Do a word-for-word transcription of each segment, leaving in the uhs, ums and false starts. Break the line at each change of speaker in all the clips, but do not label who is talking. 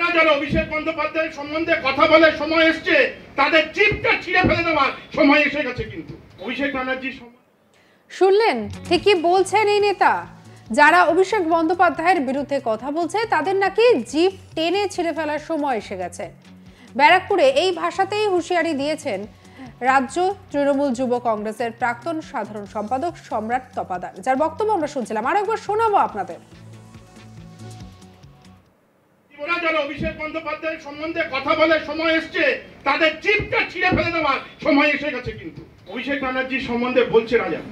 যারা অভিষেক বন্দ্যোপাধ্যায়ের সম্বন্ধে কথা বলে সময় এসছে তাদের জিভটা ছিঁড়ে ফেলে দেওয়ার সময় এসে গেছে। কিন্তু অভিষেক ব্যানার্জি
শুনলেন, ঠিকই বলছেন এই নেতা। যারা অভিষেক বন্দ্যোপাধ্যায়ের বিরুদ্ধে কথা বলছে তাদের নাকি জিভ টেনে ছিঁড়ে ফেলার সময় এসে গেছে। ব্যারাকপুরে এই ভাষাতেই হুঁশিয়ারি দিয়েছেন রাজ্য তৃণমূল যুব কংগ্রেসের প্রাক্তন সাধারণ সম্পাদক সম্রাট তপাদার, যার বক্তব্য আমরা শুনছিলাম। আর একবার শোনাবো আপনাদের।
যারা অভিষেক বন্দ্যোপাধ্যায়ের সম্বন্ধে কথা বলে সময় এসছে তাদের জিভটা ছিঁড়ে ফেলে দেওয়ার সময় এসে গেছে। কিন্তু অভিষেক ব্যানার্জির সম্বন্ধে বলছে রাজা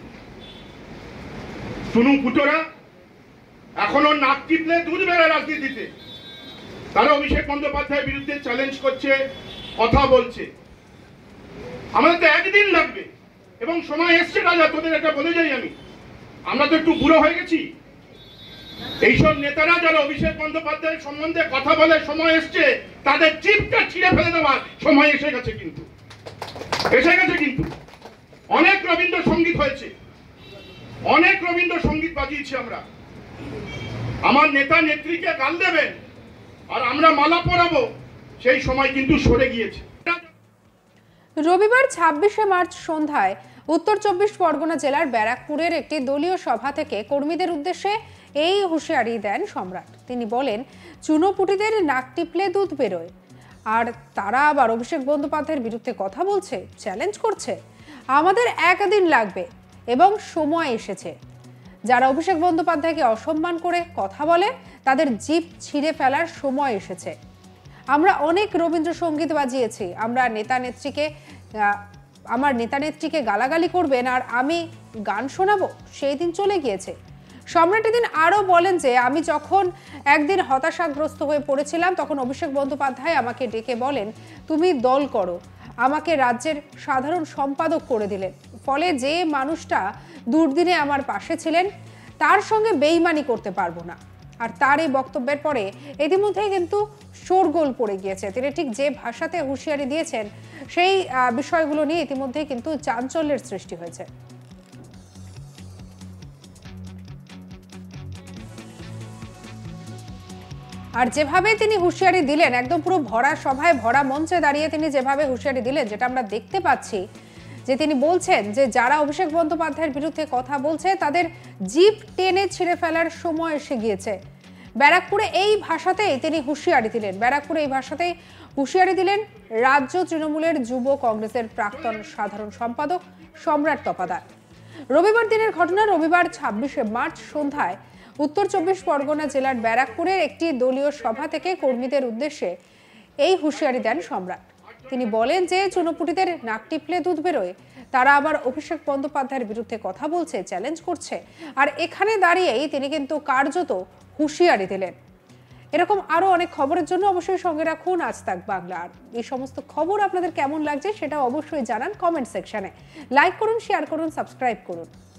শুনু ফুটোরা এখনো নাক টিপলে দুধ বেড়ায় রাজনীতিতে। তারা অভিষেক বন্দ্যোপাধ্যায়ের বিরুদ্ধে চ্যালেঞ্জ করছে, কথা বলছে। আমাদের তো একদিন লাগবে এবং সময় এসছে রাজা, তোদের এটা বলে যাই আমি, আমরা তো একটু বুড়ো হয়ে গেছি। এইসব নেতারা যারা অভিষেক বন্দ্যোপাধ্যায়ের সম্বন্ধে কথা বলে সময় এসছে তাদের জিভটা ছিঁড়ে ফেলে দেওয়ার সময় এসে গেছে। কিন্তু এসে গেছে কিন্তু অনেক রবীন্দ্রসঙ্গীত হয়েছে, অনেক রবীন্দ্রসঙ্গীত বাজিয়েছি আমরা। আমার নেতা নেত্রীকে গাল দেবেন আর আমরা মালা পরাবো, সেই সময় কিন্তু সরে গিয়েছে।
রবিবার ছাব্বিশে মার্চ সন্ধ্যায় উত্তর চব্বিশ পরগনা জেলার ব্যারাকপুরের একটি দলীয় সভা থেকে কর্মীদের উদ্দেশ্যে এই হুঁশিয়ারি দেন সম্রাট। তিনি বলেন, চুনোপুটিদের নাক টিপলে দুধ বেরোয়, আর তারা আবার অভিষেক বন্দ্যোপাধ্যায়ের বিরুদ্ধে কথা বলছে, চ্যালেঞ্জ করছে। আমাদের একদিন লাগবে এবং সময় এসেছে। যারা অভিষেক বন্দ্যোপাধ্যায়কে অসম্মান করে কথা বলে তাদের জিভ ছিঁড়ে ফেলার সময় এসেছে। আমরা অনেক রবীন্দ্রসঙ্গীত বাজিয়েছি, আমরা নেতা নেত্রীকে আমার নেতা নেত্রীকে গালাগালি করবেন আর আমি গান শোনাবো, সেই দিন চলে গিয়েছে। সম্রাট এদিন আরও বলেন যে, আমি যখন একদিন হতাশাগ্রস্ত হয়ে পড়েছিলাম তখন অভিষেক বন্দ্যোপাধ্যায় আমাকে ডেকে বলেন, তুমি দল করো। আমাকে রাজ্যের সাধারণ সম্পাদক করে দিলেন। ফলে যে মানুষটা দুর্দিনে আমার পাশে ছিলেন তার সঙ্গে বেইমানি করতে পারবো না। আর তার এই বক্তব্যের পরে ইতিমধ্যেই কিন্তু শোরগোল পড়ে গিয়েছে। তিনি ঠিক যে ভাষাতে হুঁশিয়ারি দিয়েছেন সেই বিষয়গুলো নিয়ে ইতিমধ্যেই কিন্তু চাঞ্চল্যের সৃষ্টি হয়েছে। আর যেভাবে তিনি হুঁশিয়ারি দিলেন, একদম পুরো ভরা সভায় ভরা মঞ্চে দাঁড়িয়ে তিনি যেভাবে হুঁশিয়ারি দিলেন, যেটা আমরা দেখতে পাচ্ছি যে তিনি বলছেন যে যারা অভিষেক বন্দ্যোপাধ্যায়ের বিরুদ্ধে কথা বলছে তাদের জিভ টেনে ছিঁড়ে ফেলার সময় এসে গিয়েছে। ব্যারাকপুরে এই ভাষাতেই তিনি হুঁশিয়ারি দিলেন ব্যারাকপুরে এই ভাষাতেই হুঁশিয়ারি দিলেন রাজ্য তৃণমূলের যুব কংগ্রেসের প্রাক্তন সাধারণ সম্পাদক সম্রাট তপাদার। রবিবার দিনের ঘটনা। রবিবার ছাব্বিশে মার্চ সন্ধ্যায় উত্তর চব্বিশ পরগনা জেলার ব্যারাকপুরের একটি দলীয় সভা থেকে কর্মীদের উদ্দেশ্যে এই হুঁশিয়ারি দেন সম্রাট। তিনি বলেন যে চুনোপুটিদের নাক টিপলে দুধ বেরোয়, তারা আবার অভিষেক বন্দ্যোপাধ্যায়ের বিরুদ্ধে কথা বলছে, চ্যালেঞ্জ করছে। আর এখানে দাঁড়িয়েই তিনি কিন্তু কার্যত হুঁশিয়ারি দিলেন। এরকম আরো অনেক খবরের জন্য অবশ্যই সঙ্গে রাখুন আজ তাক বাংলা। আর এই সমস্ত খবর আপনাদের কেমন লাগছে সেটা অবশ্যই জানান কমেন্ট সেকশনে। লাইক করুন, শেয়ার করুন, সাবস্ক্রাইব করুন।